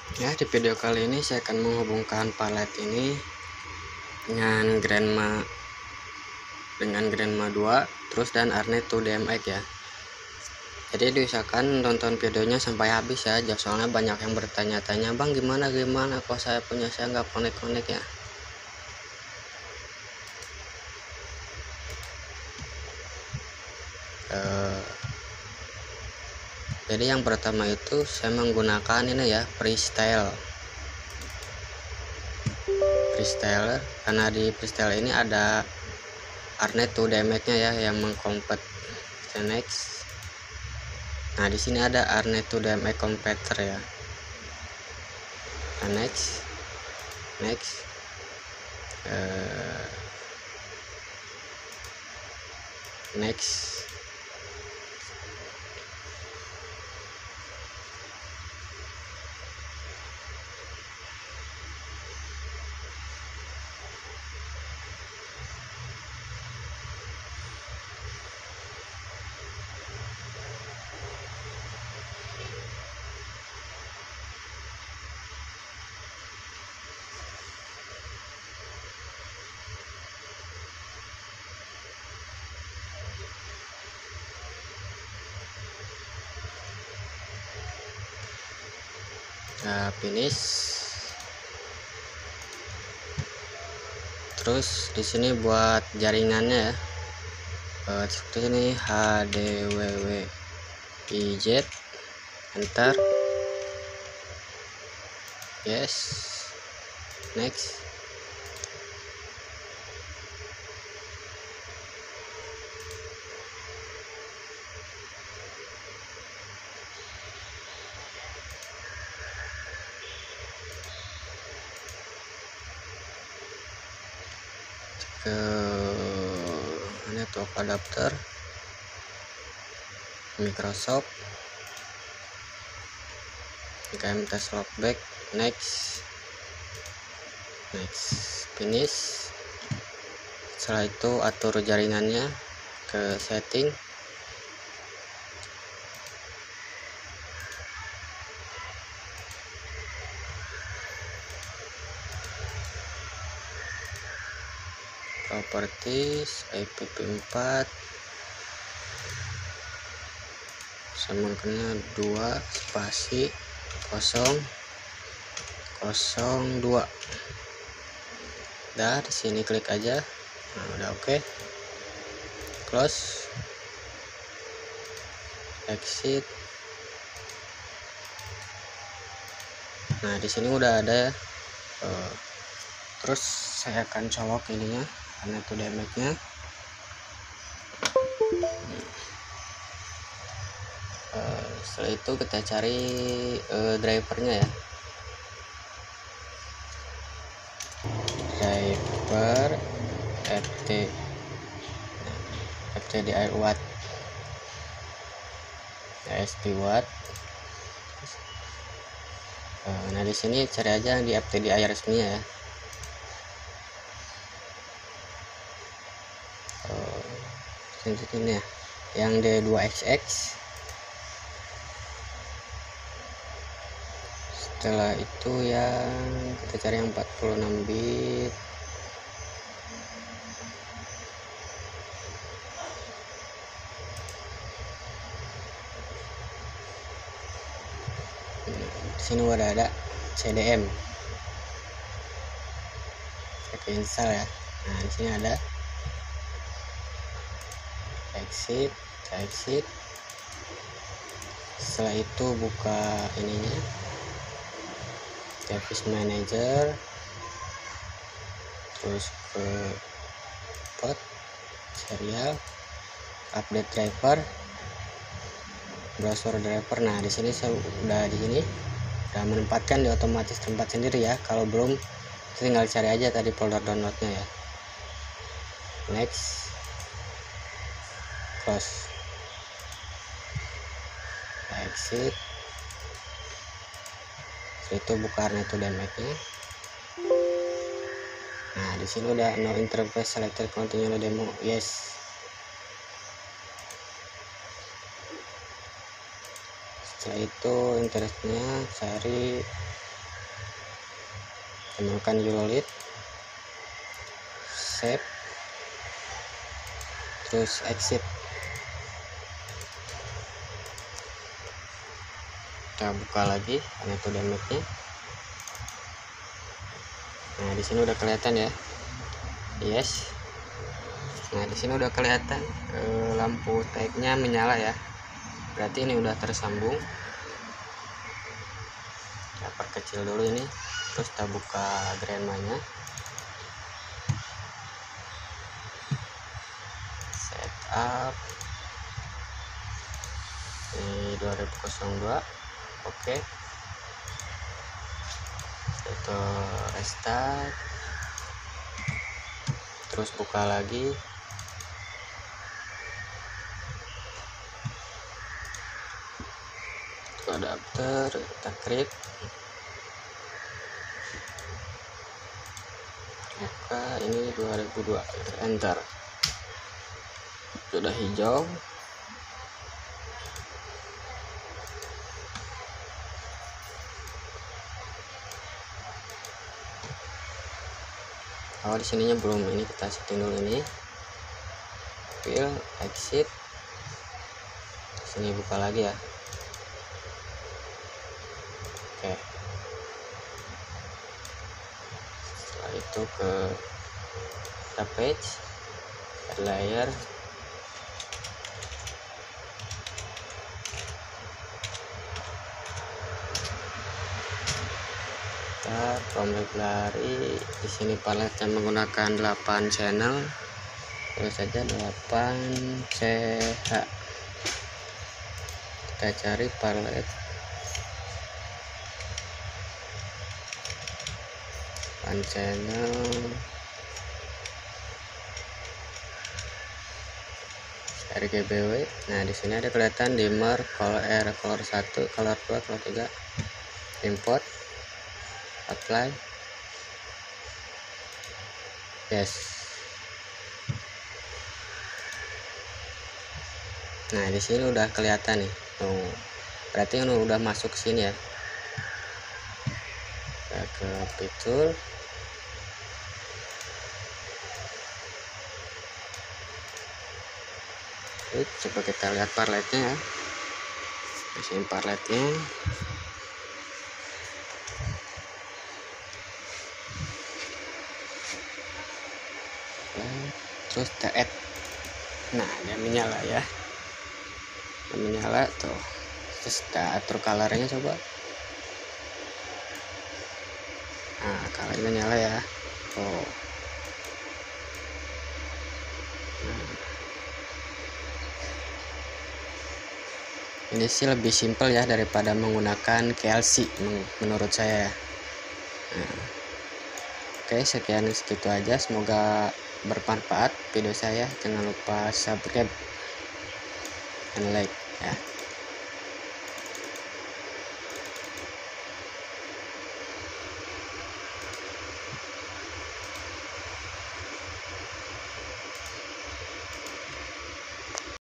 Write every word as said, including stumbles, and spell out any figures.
Ya, di video kali ini saya akan menghubungkan palet ini dengan Grandma dengan Grandma dua terus dan Arnet to D M X ya. Jadi diusahakan tonton videonya sampai habis ya, soalnya banyak yang bertanya-tanya, bang gimana gimana kok saya punya saya nggak konek-konek ya. Uh, jadi yang pertama itu saya menggunakan ini ya, freestyle freestyle karena di freestyle ini ada Arnet to D M X nya ya yang mengkompet next. Nah di sini ada Arnet to D M X converter ya. Nah, next next uh, next Nah, finish. Terus di sini buat jaringannya ya, uh, seperti ini H D W W I Z, enter, yes, next. Ke network adapter Microsoft K M T lockback, next next finish. Setelah itu atur jaringannya ke setting, properties I P v empat sambungkannya dua spasi kosong kosong dua. Dah di sini klik aja. Nah, udah oke. Okay. Close, exit. Nah di sini udah ada ya. Uh, terus saya akan colok ininya karena itu D M X nya. Uh, setelah itu kita cari uh, drivernya ya, driver F T F T D I watt S P watt. Uh, nah di sini cari aja di F T D I resminya ya. Uh, selanjutnya yang D dua X X. Setelah itu yang kita cari yang empat puluh enam bit. Di sini udah ada C D M. Saya install ya. Nah di sini ada exit, exit. Setelah itu buka ininya, device manager, terus ke port serial, update driver, browser driver. Nah di sini saya udah di sini udah menempatkan di otomatis tempat sendiri ya. Kalau belum tinggal cari aja tadi folder downloadnya ya. Next, close, exit. Itu buka Arnet to D M X nya. Nah di sini udah no interface selected continue demo, yes. Setelah itu interestnya cari temukan Eurolead, save, terus exit. Kita buka lagi Arneto D M X-nya. Nah, di sini udah kelihatan ya. Yes. Nah, di sini udah kelihatan eh, lampu tag-nya menyala ya. Berarti ini udah tersambung. Kita perkecil dulu ini, terus kita buka Grandma-nya. Setup. Ini dua ribu dua. Oke. Itu restart. Terus buka lagi. Adapter, kita klik, buka ini dua ribu dua, enter. Sudah hijau. Oh, di sininya belum, ini kita setting dulu ini. Fill, exit. Sini buka lagi ya. Oke. Setelah itu ke data page, add layer, kita from library. Di sini paletnya menggunakan delapan channel, terus saja delapan C H. Kita cari palet delapan channel, R G B W. Nah, di sini ada kelihatan dimmer, color R, color satu, color dua, color tiga, import, apply, yes. Nah, di sini udah kelihatan nih. Tuh. Berarti ini udah masuk sini ya. Kita ke picture. Oke, coba kita lihat parletnya ya. Di sini parletnya. Terus kita add. Nah, dia menyala ya. Dia menyala tuh. Terus kita atur colornya coba. Nah, colornya nyala ya. Oh. Nah. Ini sih lebih simpel ya daripada menggunakan K L C menurut saya ya. Nah. Oke, sekian segitu aja, semoga bermanfaat video saya. Jangan lupa subscribe dan like ya.